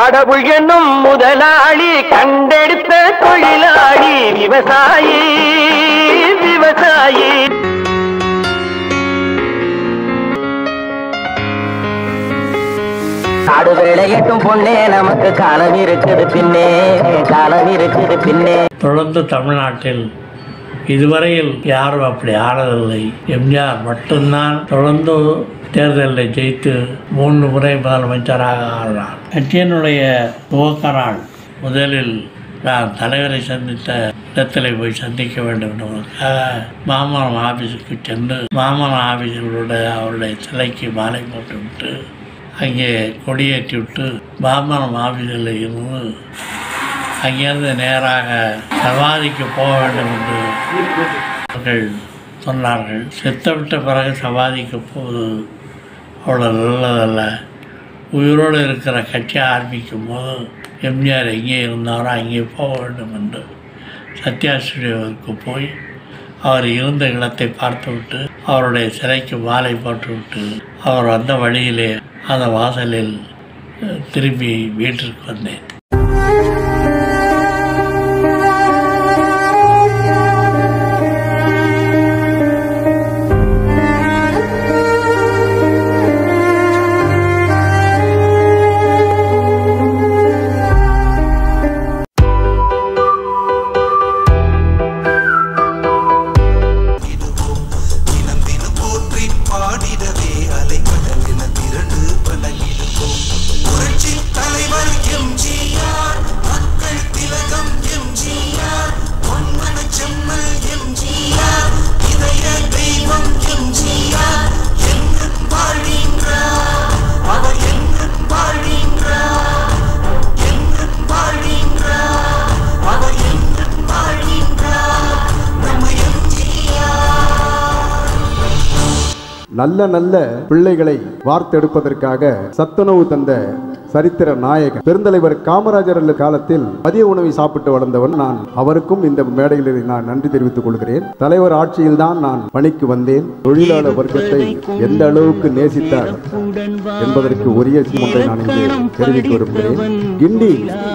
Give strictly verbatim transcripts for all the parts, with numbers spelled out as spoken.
கடவுள் என்னும் முதலாளி கண்டெடுத்த தொழிலாளி விவசாயி விவசாயி. காடு விளையட்டும் பொண்ணே, நமக்கு காலம் இருக்குது பின்னே, காலம் இருக்குது பின்னே. தொடர்ந்து தமிழ்நாட்டில் இதுவரையில் யாரும் அப்படி ஆளவில்லை. எம்ஜிஆர் மட்டும்தான் தொடர்ந்து தேர்தலில் ஜெயித்து மூன்று முறை முதலமைச்சராக ஆனார். கட்சியினுடைய துவக்க நாள் முதலில் நான் தலைவரை சந்தித்த இடத்தில் போய் சந்திக்க வேண்டும் என்பதற்காக மாமரம் ஆஃபீஸுக்கு சென்று மாமரம் ஆஃபீஸர்களுடைய அவருடைய சிலைக்கு மாலை போட்டு விட்டு அங்கே கொடியேற்றி விட்டு மாமரம் ஆஃபீஸில் இருந்து அங்கேருந்து நேராக சமாதிக்கு போக வேண்டும் என்று அவர்கள் சொன்னார்கள். செத்துவிட்ட பிறகு சமாதிக்கு போவது அவ்வளோ நல்லதல்ல. உயிரோடு இருக்கிற கட்சி ஆரம்பிக்கும் போது எம்ஜிஆர் எங்கே இருந்தாரோ அங்கே போக வேண்டும் என்று சத்யா ஸ்டுடியோவிற்கு போய் அவர் இருந்த இடத்தை பார்த்துவிட்டு அவருடைய சிலைக்கு மாலை போட்டுவிட்டு அவர் வந்த வழியிலே அந்த வாசலில் திரும்பி வீட்டிற்கு வந்தேன். நல்ல நல்ல பிள்ளைகளை வார்த்தெடுப்பதற்காக சத்துணவு தந்த சரித்திர நாயகன் பெருந்தலைவர் காமராஜர் காலத்தில் மதிய உணவை சாப்பிட்டு வளர்ந்தவன் நான். அவருக்கும் இந்த மேடையில் நான் நன்றி தெரிவித்துக் கொள்கிறேன். தலைவர் ஆட்சியில் தான் நான் பணிக்கு வந்தேன். தொழிலாளர் வர்க்கத்தை எந்த அளவுக்கு நேசித்தார் என்பதற்கு உரிய ஒன்றை நான் இங்கே தெரிவிக்க விரும்புகிறேன். கிண்டி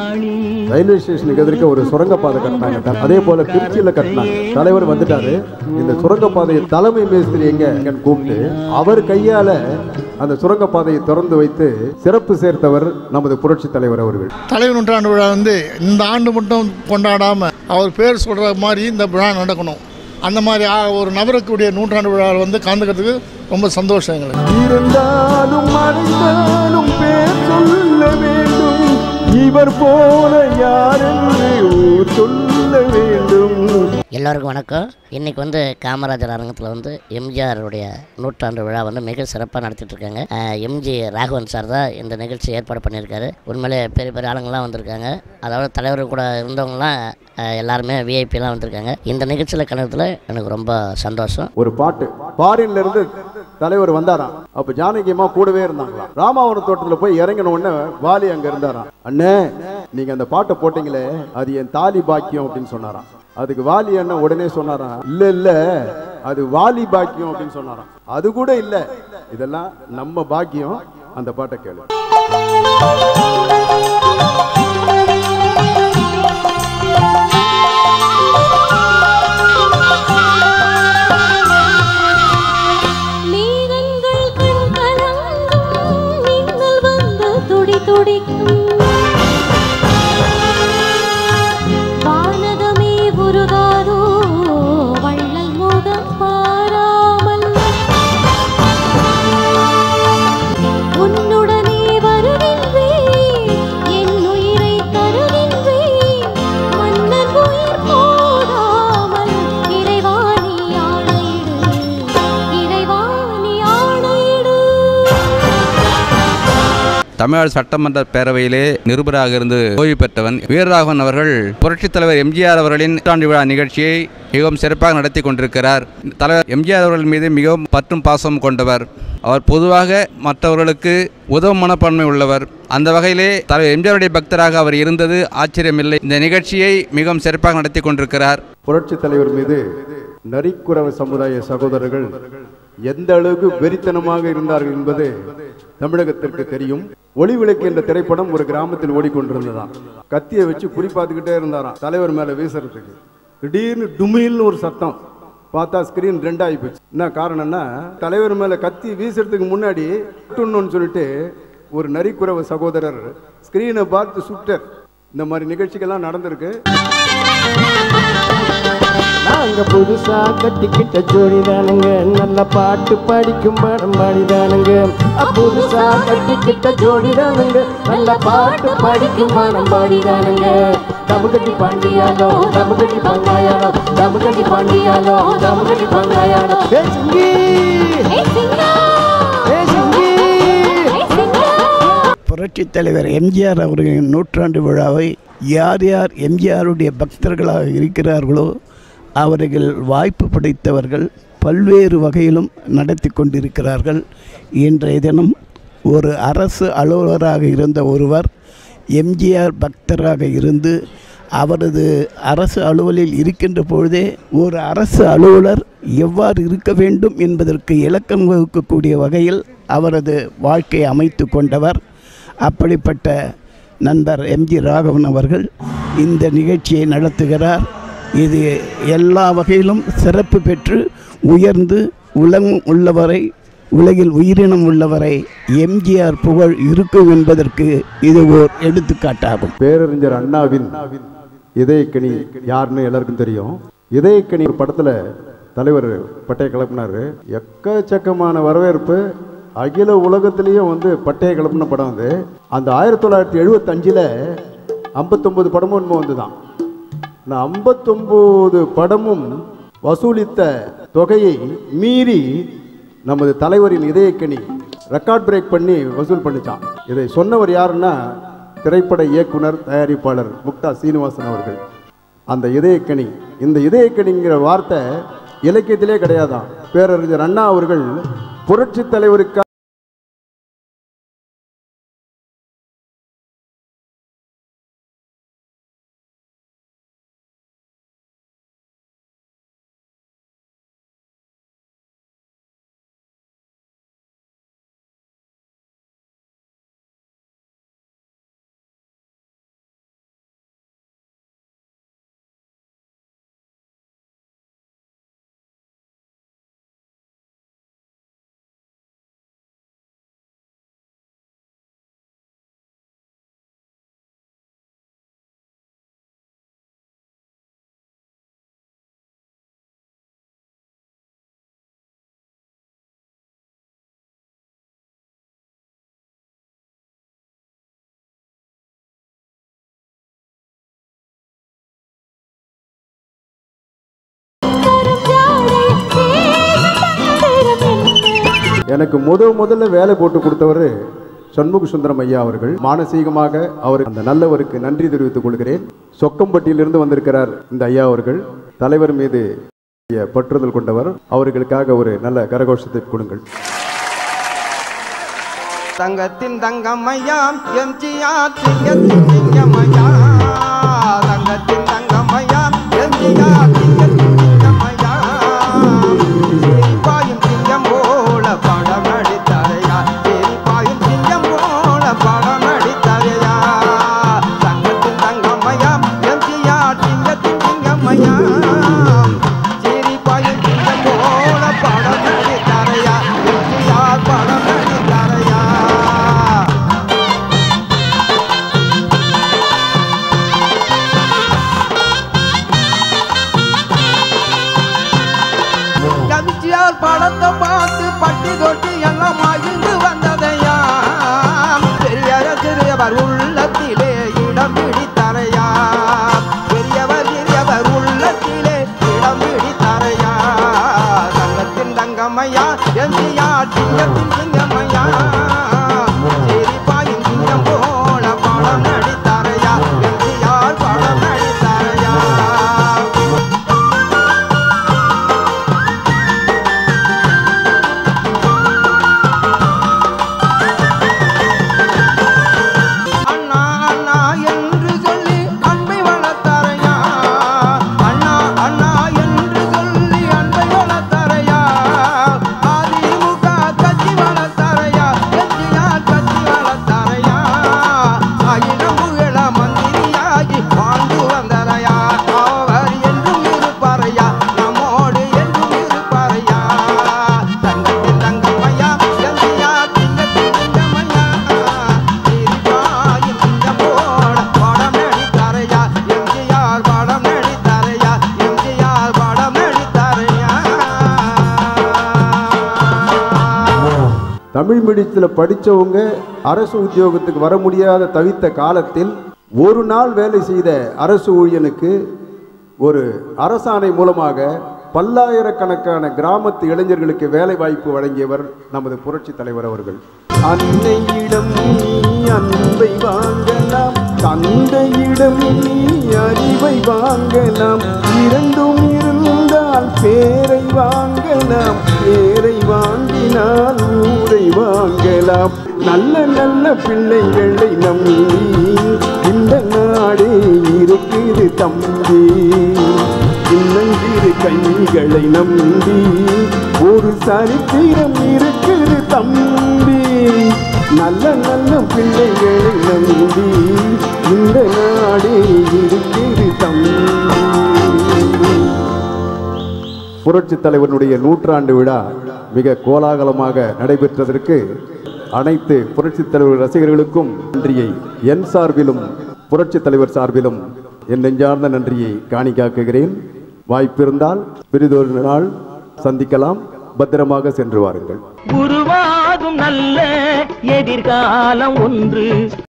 ரயில்வே ஸ்டேஷனுக்கு எதிர்க்க ஒரு சுரங்கப்பாதை கட்டினாங்க. அதே போல திருச்சியில கட்டினாங்க. தலைவர் வந்துட்டாரு. இந்த சுரங்கப்பாதையை தலைமை மேஸ்திரி எங்க கூப்பிட்டு அவர் கையால அந்த சுரங்கப்பாதையை திறந்து வைத்து சிறப்பு சேர்த்தவர் நமது புரட்சி தலைவர் அவர்கள். தலைவர் நூற்றாண்டு விழா வந்து இந்த ஆண்டு மட்டும் கொண்டாடாம அவர் பேர் சொல்ற மாதிரி இந்த விழா நடக்கணும். அந்த மாதிரி ஒரு நபருக்குடைய நூற்றாண்டு விழாவில் வந்து கலந்துக்கிறதுக்கு ரொம்ப சந்தோஷம் எங்களுக்கு. இருந்தாலும் மறைந்தாலும் பேர் சொல்ல வேண்டும், இவர் போல யாரென்று ஊர் சொல்ல வேண்டும். எல்லோருக்கும் வணக்கம். இன்றைக்கி வந்து காமராஜர் அரங்கத்தில் வந்து எம்ஜிஆருடைய நூற்றாண்டு விழா வந்து மிக சிறப்பாக நடத்திட்டு இருக்காங்க. எம்ஜி ராகவன் சார் தான் இந்த நிகழ்ச்சி ஏற்பாடு பண்ணியிருக்காரு. உண்மையிலே பெரிய பெரிய ஆளுங்கள்லாம் வந்திருக்காங்க. அதாவது தலைவர் கூட இருந்தவங்களாம் எல்லாருமே விஐபிலாம் வந்திருக்காங்க. இந்த நிகழ்ச்சியில் கலந்ததில் எனக்கு ரொம்ப சந்தோஷம். ஒரு பாட்டு ஃபாரின்ல இருந்து தலைவர் வந்தாராம். அப்ப ஜானகியம்மா கூடவே இருந்தாங்களாம். ராமாவரம் தோட்டத்தில் போய் இறங்கின உடனே வாலி அங்க இருந்தாராம். அண்ணே, நீங்க அந்த பாட்டை போட்டீங்களே அது என் தாலி பாக்கியம் அப்படின்னு சொன்னாராம். அதுக்கு வாலி அண்ணன் உடனே சொன்னாராம், இல்ல இல்ல அது வாலி பாக்கியம் அப்படின்னு சொன்னாராம். அது கூட இல்ல, இதெல்லாம் நம்ம பாக்கியம். அந்த பாட்டை கேளு. தமிழ்நாடு சட்டமன்ற பேரவையிலே நிருபராக இருந்து ஓய்வு பெற்றவன் வீரராகவன் அவர்கள் புரட்சித் தலைவர் எம்ஜிஆர் அவர்களின் நூற்றாண்டு விழா நிகழ்ச்சியை மிகவும் சிறப்பாக நடத்தி கொண்டிருக்கிறார். தலைவர் எம்ஜிஆர் அவர்கள் மீது மிகவும் பற்றும் பாசம் கொண்டவர். அவர் பொதுவாக மற்றவர்களுக்கு உதவும் மனப்பான்மை உள்ளவர். அந்த வகையிலே தலைவர் எம்ஜிஆருடைய பக்தராக அவர் இருந்தது ஆச்சரியமில்லை. இந்த நிகழ்ச்சியை மிகவும் சிறப்பாக நடத்தி கொண்டிருக்கிறார். புரட்சி தலைவர் மீது நரிக்குறவ சமுதாய சகோதரர்கள் எந்த அளவுக்கு வெறித்தனமாக இருந்தார்கள் என்பது தமிழகத்திற்கு தெரியும். ஒளி விளக்கு என்ற திரைப்படம் ஒரு கிராமத்தில் ஓடிக்கொண்டிருந்ததாம். கத்தியை வச்சு குறி பார்த்துக்கிட்டே இருந்தாராம் தலைவர் மேல வீசுறதுக்கு. திடீர்னு டுமில்னு ஒரு சத்தம், பார்த்தா ஸ்கிரீன் ரெண்டாகி போச்சு. என்ன காரணம்னா தலைவர் மேல கத்தி வீசுறதுக்கு முன்னாடி சுட்டணும்னு சொல்லிட்டு ஒரு நரிக்குறவ சகோதரர் ஸ்கிரீனை பார்த்து சுட்டர். இந்த மாதிரி நிகழ்ச்சிகள்லாம் நடந்திருக்கு. நாங்க புதுசா கட்டிக்கிட்ட ஜோடிதானுங்க, நல்ல பாட்டு படிக்கும் படம் பாடிதானுங்க. புதுசா கட்டிக்கிட்ட ஜோடிதானுங்க, நல்ல பாட்டு படிக்கும் படம் பாடிதானுங்க. தமுகட்டி பாண்டியாலோ தமுகட்டி பங்காயாலோ தமுகட்டி பாண்டியாலோ தமுகட்டி பங்காயாலோ. புரட்சித் தலைவர் எம்ஜிஆர் அவர்களின் நூற்றாண்டு விழாவை யார் யார் எம்ஜிஆருடைய பக்தர்களாக இருக்கிறார்களோ அவர்கள் வாய்ப்பு படைத்தவர்கள் பல்வேறு வகையிலும் நடத்தி கொண்டிருக்கிறார்கள். இன்றைய தினம் ஒரு அரசு அலுவலராக இருந்த ஒருவர் எம்ஜிஆர் பக்தராக இருந்து அவரது அரசு அலுவலில் இருக்கின்ற பொழுதே ஒரு அரசு அலுவலர் எவ்வாறு இருக்க வேண்டும் என்பதற்கு இலக்கம் வகுக்கக்கூடிய வகையில் அவரது வாழ்க்கையை அமைத்து கொண்டவர். அப்படிப்பட்ட நண்பர் எம்ஜி ராகவன் அவர்கள் இந்த நிகழ்ச்சியை நடத்துகிறார். இது எல்லா வகையிலும் சிறப்பு பெற்று உயர்ந்து உலகம் உள்ளவரை உலகில் உயிரினம் உள்ளவரை எம்ஜிஆர் புகழ் இருக்கும் என்பதற்கு இது ஓர் எடுத்துக்காட்டாகும். பேரறிஞர் அண்ணாவின் இதயக்கனி யாருன்னு எல்லாருக்கும் தெரியும். இதயக்கனி ஒரு படத்துல தலைவர் பட்டைய கிளப்பினாரு. எக்கச்சக்கமான வரவேற்பு. அகில உலகத்திலேயும் வந்து பட்டைய கிளப்பின படம் வந்து அந்த ஆயிரத்தி தொள்ளாயிரத்தி எழுபத்தி அஞ்சுல ஐம்பத்தொன்பது படமும் ஒன்று வந்துதான். ஐம்பத்தொன்பது படமும் வசூலித்த தொகையை மீறி நமது தலைவரின் இதயக்கனி ரெக்கார்ட் பிரேக் பண்ணி வசூல் பண்ணிச்சான். இதை சொன்னவர் யாருன்னா திரைப்பட இயக்குனர் தயாரிப்பாளர் முக்தா சீனிவாசன் அவர்கள். அந்த இதயக்கனி, இந்த இதயக்கனிங்கிற வார்த்தை இலக்கியத்திலே கிடையாதான். பேரறிஞர் அண்ணா அவர்கள் புரட்சி தலைவருக்கு எனக்கு முத முதல்ல வேலை போட்டு கொடுத்தவர் சண்முக சுந்தரம் ஐயா அவர்கள். மானசீகமாக அவர் அந்த நல்லவருக்கு நன்றி தெரிவித்துக் கொள்கிறேன். சொக்கம்பட்டியிலிருந்து வந்திருக்கிறார் இந்த ஐயா அவர்கள். தலைவர் மீது பற்றுதல் கொண்டவர். அவர்களுக்காக ஒரு நல்ல கரகோஷத்தை கொடுங்கள். தங்கத்தின் தங்கம்மையாம் எம்ஜிஆர் சிங்கத்தின் சிங்கம்மையாம். தங்கத்தின் தங்கம்மையாம் எம்ஜிஆர் சிங்கத்தின் சிங்கம்மையாம். சிரிப்பாயும் சிங்கம் போல படம் நடித்தாரையா, சிரிப்பாயும் சிங்கம் போல படம் நடித்தாரையா. தங்கத்தின் தங்கம்மையாம் எம்ஜிஆர் சிங்கத்தின் சிங்கம்மையாம். சிரிப்பாயும் சிங்கம் போல படம் நடித்தாரையா, எம்ஜிஆர் படம் நடித்தாரையா. எம்ஜிஆர் படத்தை பார்த்து பட்டி தொட்டி எல்லாம் மகிழ்ந்து வந்ததையா. பெரியவர் சிறியவர் உள்ளத்திலே இடம் பிடித்தாரையா. பெரியவர் சிறியவர் உள்ளத்திலே இடம் பிடித்தாரையா. தங்கத்தின் தங்கம்மையா எம்ஜிஆர் சிங்கத்தின் சிங்கம்மையா. சிரிப்பாயும் சிங்கம் போல படம் நடித்தாரையா, எம்ஜிஆர் படம் நடித்தாரையா. அண்ணா அண்ணா என்று சொல்லி அன்பை வளர்த்தாரையா. அண்ணா அண்ணா என்று சொல்லி அன்பை வளர்த்தாரையா. ஆதி தமிழ் மீடியத்தில் படித்தவங்க அரசு உத்தியோகத்துக்கு வர முடியாத தவித்த காலத்தில் ஒரு நாள் வேலை செய்த அரசு ஊழியனுக்கு ஒரு அரசாணை மூலமாக பல்லாயிரக்கணக்கான கிராமத்து இளைஞர்களுக்கு வேலை வாய்ப்பு வழங்கியவர் நமது புரட்சி தலைவர் அவர்கள். அன்னையிடம் நீ அன்பை வாங்கலாம், தந்தையிடம் நீ அறிவை வாங்கலாம், இரண்டும் இருந்தால் பேரை வாங்கலாம், பேரை வாங்கினால் ஊரை வாங்கலாம். நல்ல நல்ல பிள்ளைகளை நம்பி இந்த நாடே இருக்குது தம்பி, சின்னஞ்சிறு கைகளை நம்பி ஒரு சரித்திரம் இருக்குது தம்பி. நல்ல நல்ல பிள்ளைகளை நம்பி இந்த நாடே இருக்குது தம்பி. புரட்சி தலைவனுடைய நூற்றாண்டு விழா மிக கோலாகலமாக நடைபெற்றதற்கு அனைத்து புரட்சி தலைவர் ரசிகர்களுக்கும் நன்றியை என் சார்பிலும் புரட்சி தலைவர் சார்பிலும் என் நெஞ்சார்ந்த நன்றியை காணிக்காக்குகிறேன். வாய்ப்பிருந்தால் பிறிதொரு நாள் சந்திக்கலாம். பத்திரமாக சென்று வாருங்கள். உருவாகும் நல்ல எதிர்காலம் ஒன்று